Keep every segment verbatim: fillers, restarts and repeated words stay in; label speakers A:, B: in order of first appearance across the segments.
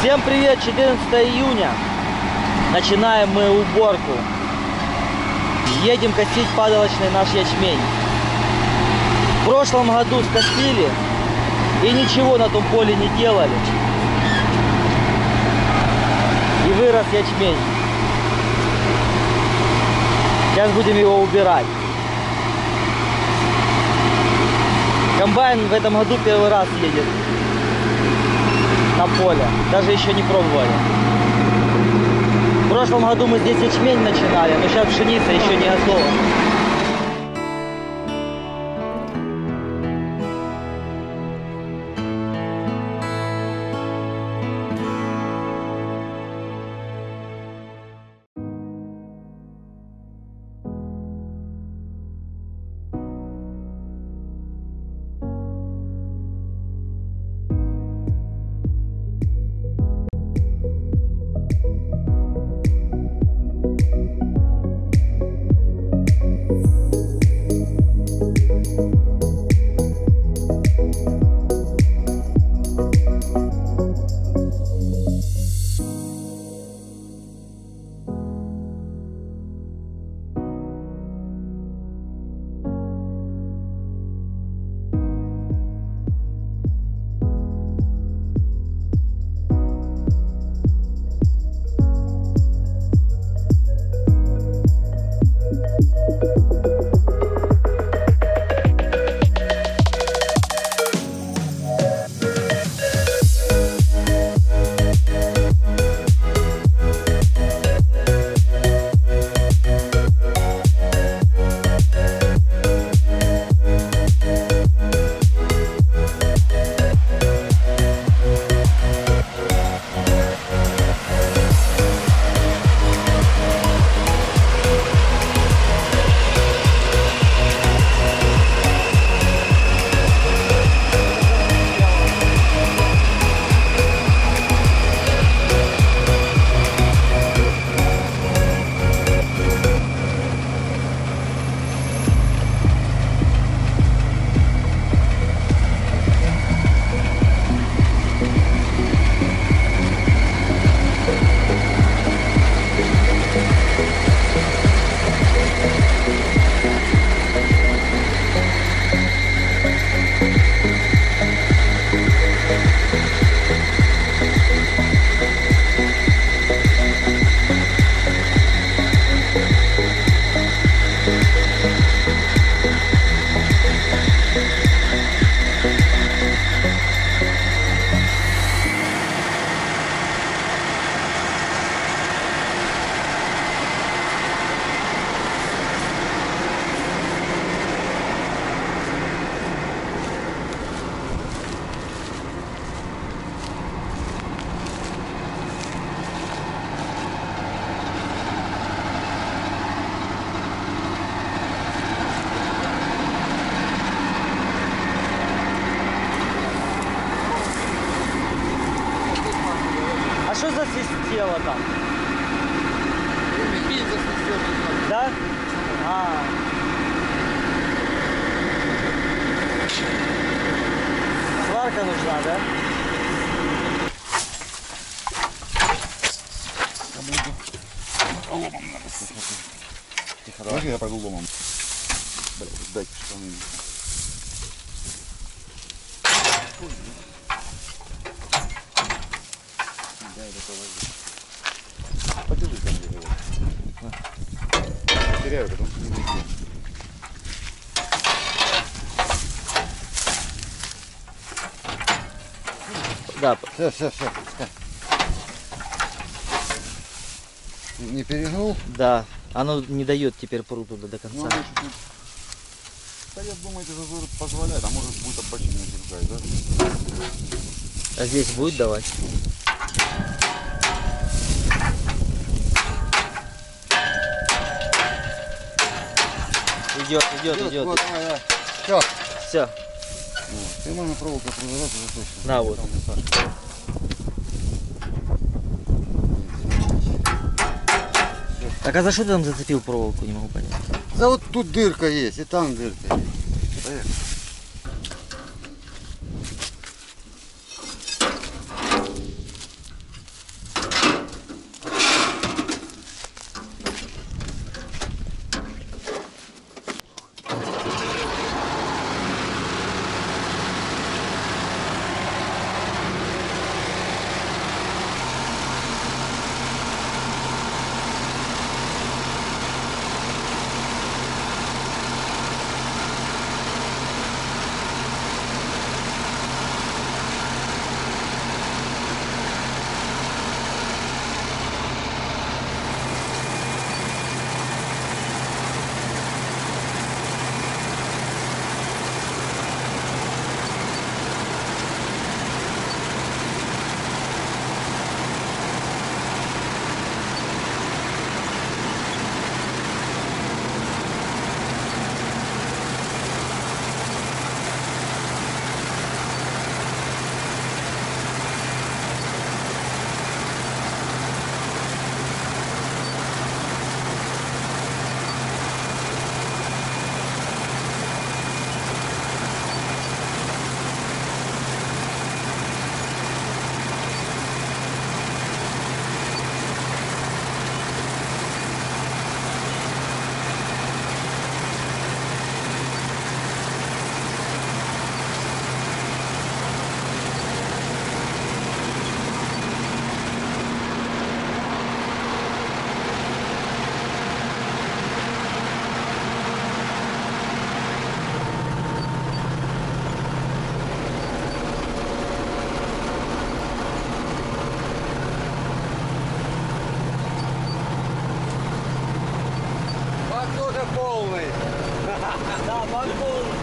A: Всем привет! четырнадцатое июня. Начинаем мы уборку. Едем косить падалочный наш ячмень. В прошлом году скосили и ничего на том поле не делали. И вырос ячмень. Сейчас будем его убирать. Комбайн в этом году первый раз едет на поле. Даже еще не пробовали. В прошлом году мы здесь ячмень начинали, но сейчас пшеница еще не готова. А что засвистело там? Да? А. Сварка нужна, да?
B: Ломом надо. Тихо, давай я пойду ломом. Блядь, дайте штаны. Подержи там где его. Потеряю, потом не найду.
A: Да.
B: Все, все, все. Не перегнул?
A: Да. Оно не дает теперь прут туда до конца.
B: Ну, чуть-чуть. Да я думаю, это зазор позволяет, а может будет обочина держать, да?
A: А здесь будет давать? Идет, идет, идет. идет.
B: Вот, давай, давай. Все.
A: Все.
B: Вот. Поймана проволока продолжаться уже точно.
A: На вот. Так а за что ты там зацепил проволоку, не могу понять.
B: Да вот тут дырка есть, и там дырка есть. Поехали.
C: полный.
A: Да, бак полный.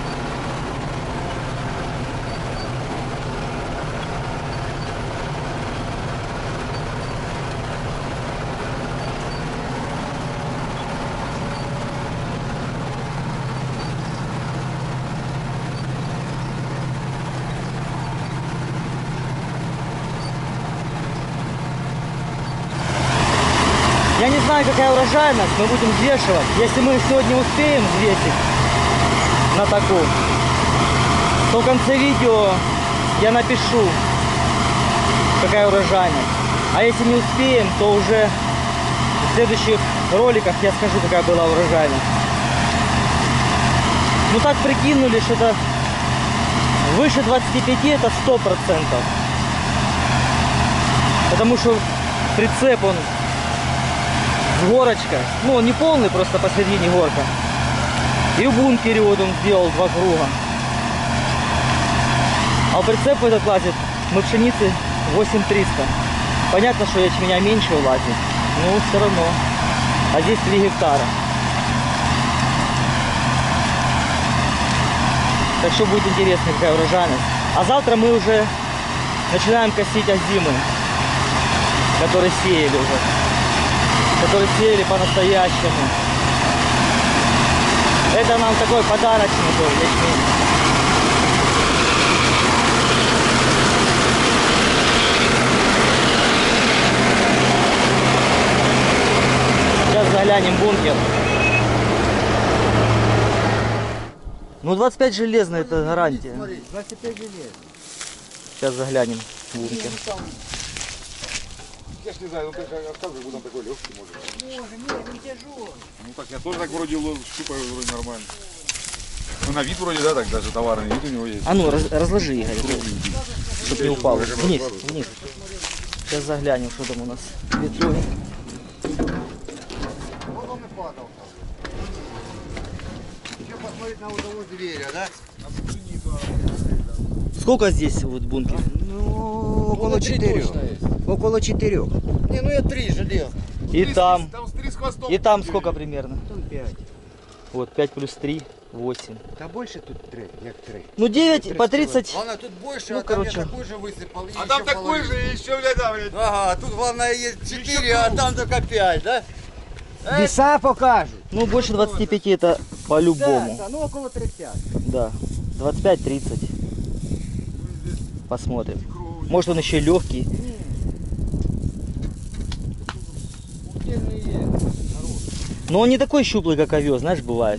A: Я не знаю, какая урожайность, мы будем взвешивать. Если мы сегодня успеем взвесить на такую, то в конце видео я напишу, какая урожайность. А если не успеем, то уже в следующих роликах я скажу, какая была урожайность. Ну так прикинули, что это выше двадцати пяти, это сто процентов. Потому что прицеп он горочка, ну он не полный, просто посередине горка. И в бункере вот он сделал два круга. А прицеп этот лазит, мы пшеницы восемь триста. Понятно, что ячменя меньше влазит, но все равно. А здесь три гектара. Так что будет интересно, какая урожайность. А завтра мы уже начинаем косить озимы, которые сеяли уже. Которые сеяли по-настоящему. Это нам такой подарочный был ячмень. Сейчас заглянем в бункер. Ну двадцать пять железный, это гарантия.
C: Смотри, двадцать пять желез.
A: Сейчас заглянем в бункер.
B: Я ж не знаю, ну как рассказывай, будем такой легкий, может.
C: Может, нет, не тяжелый.
B: Ну так я тоже так вроде лов, щупаю, вроде нормально. Ну на вид вроде, да, так даже товарный вид у него есть.
A: А ну, раз, разложи, Игорь, чтобы не упало. Вниз, вниз. Сейчас заглянем, что там у нас в итоге.
C: Вот он и падал. Еще посмотреть на вот того зверя, да?
A: Сколько здесь вот бункер?
C: Ну, около четырех. Около четырех. Не, ну я три желез.
A: И там,
B: Там с три с хвостом.
A: и там сколько примерно?
C: Там пять.
A: Вот, пять плюс три, восемь.
C: Да больше тут три, як три.
A: Ну девять по тридцать.
C: Главное, тут больше,
A: Ну,
C: а там я
A: короче.
C: такой же высыпал. и
B: А
C: еще
B: там такой
C: половину.
B: же, и еще, блядь, да, блядь.
C: Ага, тут главное есть четыре,
B: Еще
C: а
B: круг.
C: там только пять, да?
D: Веса покажут.
A: Ну больше двадцати пяти это по-любому.
C: Да, да, ну около тридцати.
A: Да. двадцать пять тридцать. Посмотрим. Может он еще легкий. Но он не такой щуплый, как овес, знаешь, бывает.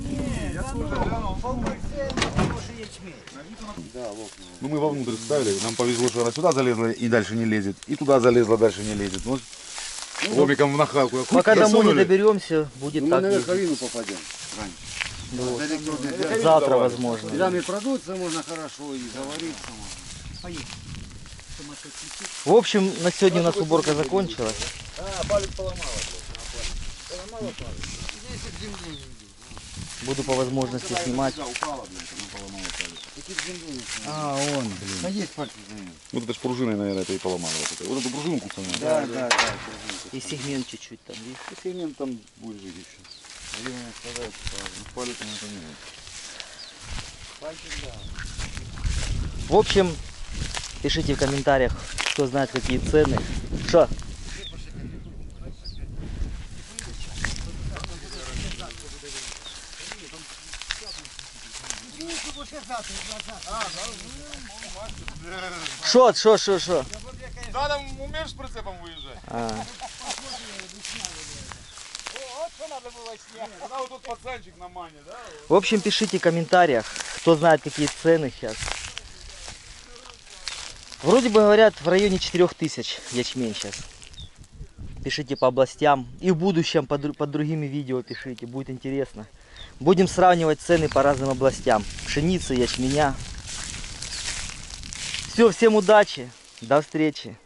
B: Ну мы вовнутрь ставили, нам повезло, что она сюда залезла и дальше не лезет. И туда залезла, дальше не лезет. Ну, ломиком в нахалку.
A: Пока домой не
B: Засунули.
A: доберемся, будет
C: Мы
A: так
C: на
A: ездить.
C: верховину попадем.
A: Вот.
C: Раньше.
A: Завтра возможно.
C: Там и продуться можно хорошо, и завариться можно.
A: В общем, на сегодня у нас уборка закончилась.
B: А, палец поломала.
A: Буду по возможности снимать.
B: Упала, блядь, она поломала палец.
C: А, он, блин. А есть пальцы за ним?
B: Вот это ж пружиной, наверное, это и поломала. Вот, это. Вот эту пружину кусаную.
C: Да, да, да.
A: И сегмент чуть-чуть там, видишь?
B: Сегмент там будет жить еще. Время сказать, что палец он это не
A: В общем, пишите в комментариях, кто знает какие цены. Что? Что, что, что, что?
B: Да, там умеешь с прицепом выезжать?
A: А,
B: Когда вот тут пацанчик на мане, да?
A: в общем, пишите в комментариях, кто знает какие цены сейчас. Вроде бы говорят в районе четырёх тысяч ячмень сейчас. Пишите по областям. И в будущем под, под другими видео пишите, будет интересно. Будем сравнивать цены по разным областям. Пшеницы, ячменя. Все, всем удачи. До встречи.